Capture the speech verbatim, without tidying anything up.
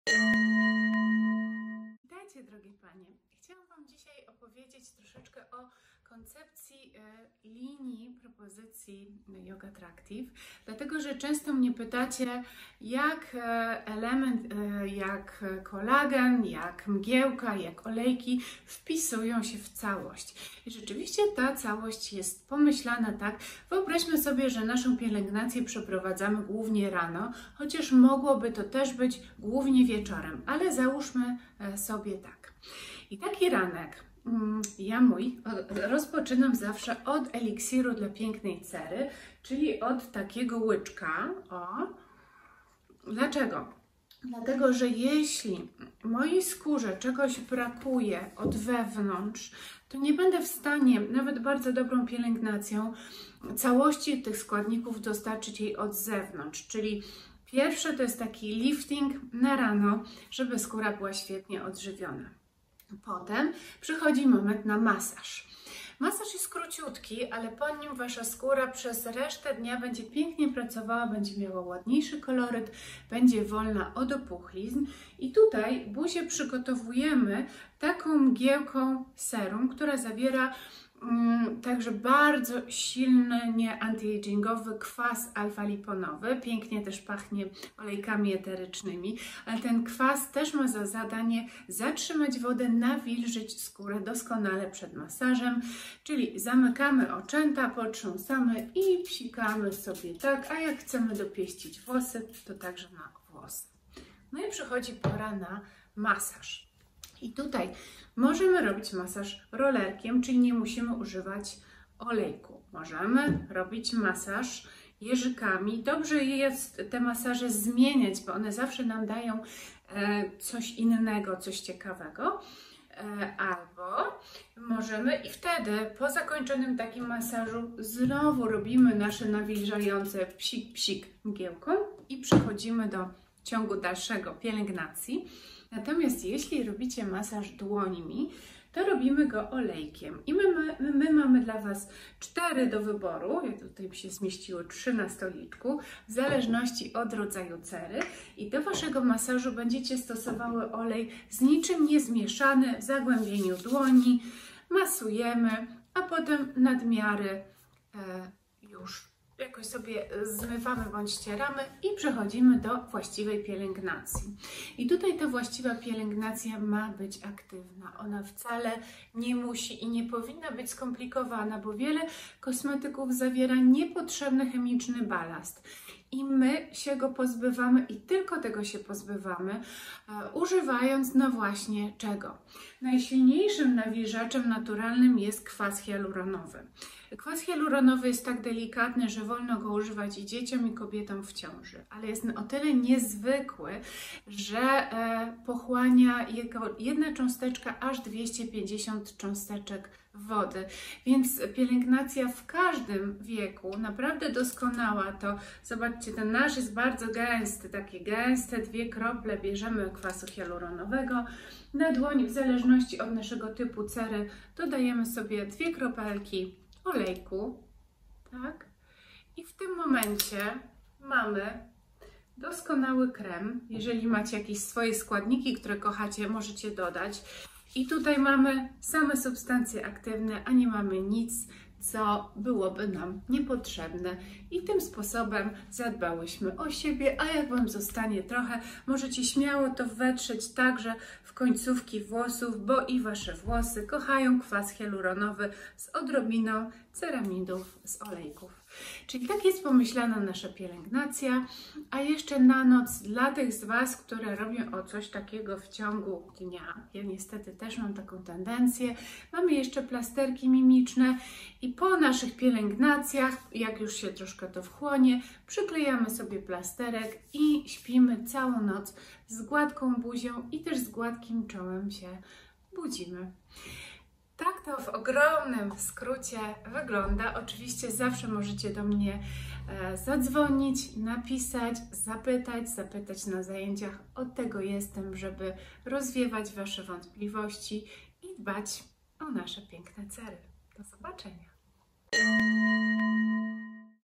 Witajcie, drogie panie. Chciałam wam dzisiaj opowiedzieć troszeczkę o koncepcji e, linii propozycji Yoga Tractive, dlatego że często mnie pytacie, jak e, element, e, jak kolagen, jak mgiełka, jak olejki wpisują się w całość. I rzeczywiście ta całość jest pomyślana tak. Wyobraźmy sobie, że naszą pielęgnację przeprowadzamy głównie rano, chociaż mogłoby to też być głównie wieczorem, ale załóżmy e, sobie tak. I taki ranek, ja mój, rozpoczynam zawsze od eliksiru dla pięknej cery, czyli od takiego łyczka. O. Dlaczego? Dlatego, że jeśli mojej skórze czegoś brakuje od wewnątrz, to nie będę w stanie, nawet bardzo dobrą pielęgnacją, całości tych składników dostarczyć jej od zewnątrz. Czyli pierwsze to jest taki lifting na rano, żeby skóra była świetnie odżywiona. Potem przychodzi moment na masaż. Masaż jest króciutki, ale po nim wasza skóra przez resztę dnia będzie pięknie pracowała, będzie miała ładniejszy koloryt, będzie wolna od opuchlizn. I tutaj buzię przygotowujemy taką mgiełką serum, która zawiera Mm, także bardzo silny anti-agingowy kwas alfa-liponowy. Pięknie też pachnie olejkami eterycznymi, ale ten kwas też ma za zadanie zatrzymać wodę, nawilżyć skórę doskonale przed masażem, czyli zamykamy oczęta, potrząsamy i psikamy sobie tak, a jak chcemy dopieścić włosy, to także na włosy. No i przychodzi pora na masaż. I tutaj możemy robić masaż rollerkiem, czyli nie musimy używać olejku. Możemy robić masaż jeżykami. Dobrze jest te masaże zmieniać, bo one zawsze nam dają e, coś innego, coś ciekawego. E, albo możemy i wtedy po zakończonym takim masażu znowu robimy nasze nawilżające psik, psik mgiełką i przechodzimy do ciągu dalszego pielęgnacji. Natomiast jeśli robicie masaż dłońmi, to robimy go olejkiem. I my, my, my mamy dla Was cztery do wyboru. Ja tutaj by się zmieściło trzy na stoliczku, w zależności od rodzaju cery. I do Waszego masażu będziecie stosowały olej z niczym niezmieszany w zagłębieniu dłoni. Masujemy, a potem nadmiary e, już jakoś sobie zmywamy bądź ścieramy i przechodzimy do właściwej pielęgnacji. I tutaj ta właściwa pielęgnacja ma być aktywna. Ona wcale nie musi i nie powinna być skomplikowana, bo wiele kosmetyków zawiera niepotrzebny chemiczny balast. I my się go pozbywamy i tylko tego się pozbywamy, e, używając no właśnie czego? Najsilniejszym nawilżaczem naturalnym jest kwas hialuronowy. Kwas hialuronowy jest tak delikatny, że wolno go używać i dzieciom, i kobietom w ciąży, ale jest o tyle niezwykły, że e, pochłania jego jedna cząsteczka aż dwieście pięćdziesiąt cząsteczek wody, więc pielęgnacja w każdym wieku, naprawdę doskonała. To zobaczcie, ten nasz jest bardzo gęsty, takie gęste, dwie krople bierzemy kwasu hialuronowego. Na dłoń, w zależności od naszego typu cery, dodajemy sobie dwie kropelki olejku, tak? I w tym momencie mamy doskonały krem. Jeżeli macie jakieś swoje składniki, które kochacie, możecie dodać. I tutaj mamy same substancje aktywne, a nie mamy nic, co byłoby nam niepotrzebne. I tym sposobem zadbałyśmy o siebie, a jak Wam zostanie trochę, możecie śmiało to wetrzeć także w końcówki włosów, bo i Wasze włosy kochają kwas hialuronowy z odrobiną ceramidów z olejków. Czyli tak jest pomyślana nasza pielęgnacja, a jeszcze na noc dla tych z Was, które robią o coś takiego w ciągu dnia. Ja niestety też mam taką tendencję. Mamy jeszcze plasterki mimiczne i po naszych pielęgnacjach, jak już się troszkę to wchłonie, przyklejamy sobie plasterek i śpimy całą noc z gładką buzią i też z gładkim czołem się budzimy. Tak to w ogromnym skrócie wygląda. Oczywiście zawsze możecie do mnie e, zadzwonić, napisać, zapytać, zapytać na zajęciach. Od tego jestem, żeby rozwiewać Wasze wątpliwości i dbać o nasze piękne cery. Do zobaczenia.